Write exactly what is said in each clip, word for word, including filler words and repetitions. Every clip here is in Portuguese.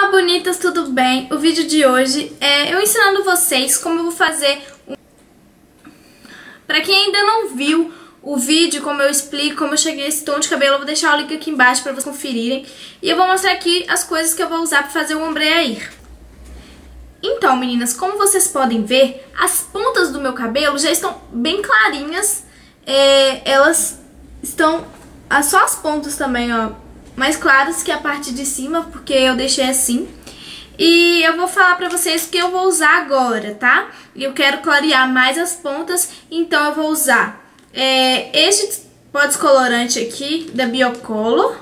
Olá, bonitas, tudo bem? O vídeo de hoje é eu ensinando vocês como eu vou fazer um... Pra quem ainda não viu o vídeo, como eu explico, como eu cheguei a esse tom de cabelo, eu vou deixar o link aqui embaixo pra vocês conferirem. E eu vou mostrar aqui as coisas que eu vou usar pra fazer o ombre aí. Então, meninas, como vocês podem ver, as pontas do meu cabelo já estão bem clarinhas. É, elas estão... Só as pontas também, ó, mais claras que a parte de cima, porque eu deixei assim. E eu vou falar pra vocês o que eu vou usar agora, tá? E eu quero clarear mais as pontas, então eu vou usar é, este pó descolorante aqui, da Biocolor.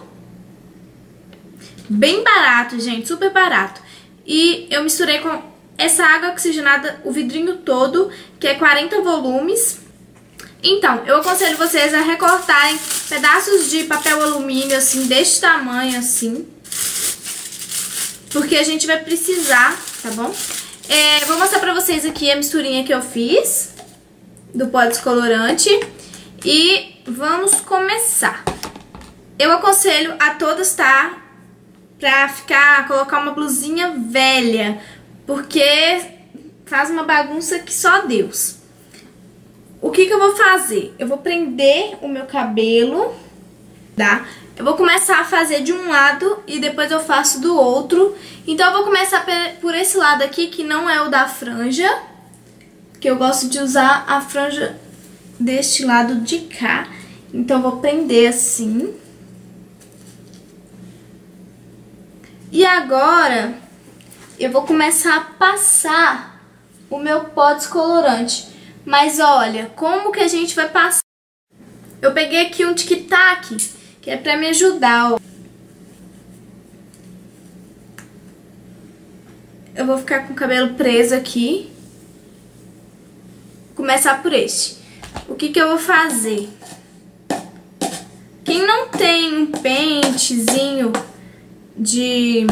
Bem barato, gente, super barato. E eu misturei com essa água oxigenada, o vidrinho todo, que é quarenta volumes. Então, eu aconselho vocês a recortarem pedaços de papel alumínio, assim, deste tamanho, assim. Porque a gente vai precisar, tá bom? É, vou mostrar pra vocês aqui a misturinha que eu fiz do pó descolorante. E vamos começar. Eu aconselho a todas, tá? Pra ficar, colocar uma blusinha velha, porque faz uma bagunça que só Deus. O que que eu vou fazer? Eu vou prender o meu cabelo, tá? Eu vou começar a fazer de um lado e depois eu faço do outro. Então eu vou começar por esse lado aqui, que não é o da franja, que eu gosto de usar a franja deste lado de cá. Então eu vou prender assim. E agora eu vou começar a passar o meu pó descolorante. Mas olha, como que a gente vai passar? Eu peguei aqui um tic-tac, que é pra me ajudar, ó. Eu vou ficar com o cabelo preso aqui. Vou começar por este. O que que eu vou fazer? Quem não tem um pentezinho de...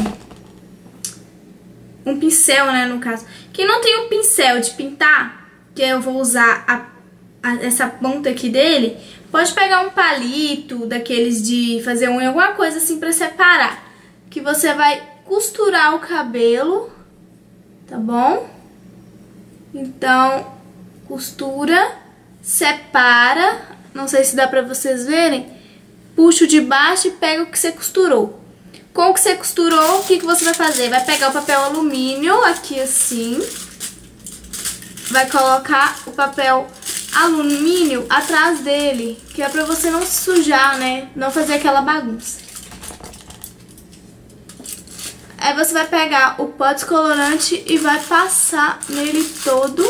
um pincel, né, no caso. Quem não tem um pincel de pintar, que eu vou usar a, a, essa ponta aqui dele, pode pegar um palito daqueles de fazer unha, alguma coisa assim pra separar. Que você vai costurar o cabelo, tá bom? Então, costura, separa, não sei se dá pra vocês verem, puxa o de baixo e pega o que você costurou. Com o que você costurou, o que que você vai fazer? Vai pegar o papel alumínio aqui assim, vai colocar o papel alumínio atrás dele, que é pra você não se sujar, né? Não fazer aquela bagunça. Aí você vai pegar o pó descolorante e vai passar nele todo.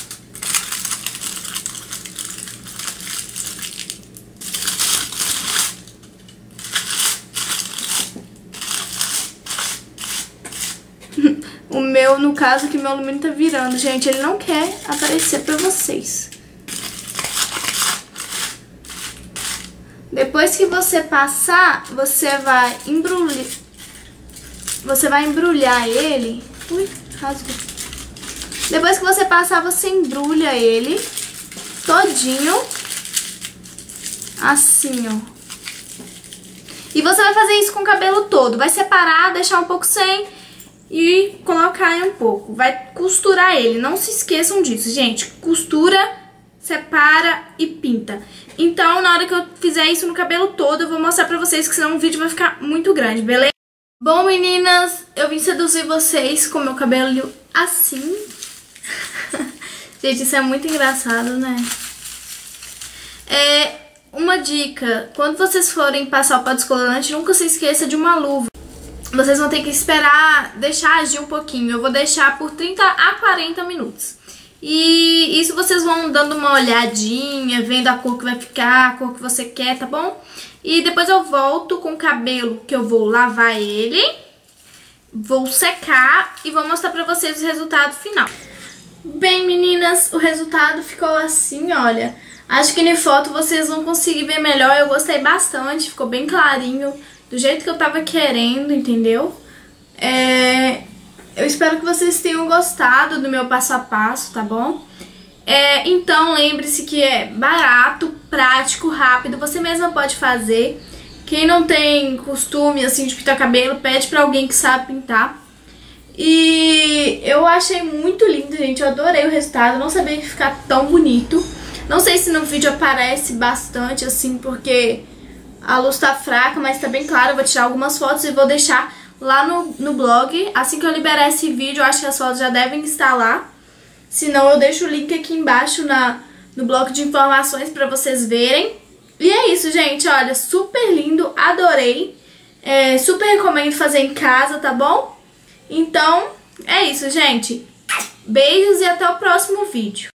O meu, no caso, que meu alumínio tá virando, gente, ele não quer aparecer pra vocês. Depois que você passar, você vai embrulhar, você vai embrulhar ele. Ui, rasgou. Depois que você passar, você embrulha ele todinho, assim, ó. E você vai fazer isso com o cabelo todo. Vai separar, deixar um pouco sem... e colocar aí um pouco. Vai costurar ele. Não se esqueçam disso, gente. Costura, separa e pinta. Então, na hora que eu fizer isso no cabelo todo, eu vou mostrar pra vocês, que senão o vídeo vai ficar muito grande, beleza? Bom, meninas, eu vim seduzir vocês com meu cabelo assim. Gente, isso é muito engraçado, né? É, uma dica. Quando vocês forem passar o pó descolorante, nunca se esqueça de uma luva. Vocês vão ter que esperar, deixar agir um pouquinho. Eu vou deixar por trinta a quarenta minutos. E isso vocês vão dando uma olhadinha, vendo a cor que vai ficar, a cor que você quer, tá bom? E depois eu volto com o cabelo, que eu vou lavar ele, vou secar e vou mostrar pra vocês o resultado final. Bem, meninas, o resultado ficou assim, olha. Acho que na foto vocês vão conseguir ver melhor. Eu gostei bastante, ficou bem clarinho, do jeito que eu tava querendo, entendeu? É, eu espero que vocês tenham gostado do meu passo a passo, tá bom? É, então lembre-se que é barato, prático, rápido, você mesma pode fazer. Quem não tem costume assim de pintar cabelo, pede pra alguém que sabe pintar. E eu achei muito lindo, gente. Eu adorei o resultado. Eu não sabia que ia ficar tão bonito. Não sei se no vídeo aparece bastante, assim, porque a luz tá fraca, mas tá bem claro. Eu vou tirar algumas fotos e vou deixar lá no, no blog. Assim que eu liberar esse vídeo, eu acho que as fotos já devem estar lá. Se não, eu deixo o link aqui embaixo na, no bloco de informações pra vocês verem. E é isso, gente. Olha, super lindo. Adorei. É, super recomendo fazer em casa, tá bom? Então, é isso, gente. Beijos e até o próximo vídeo.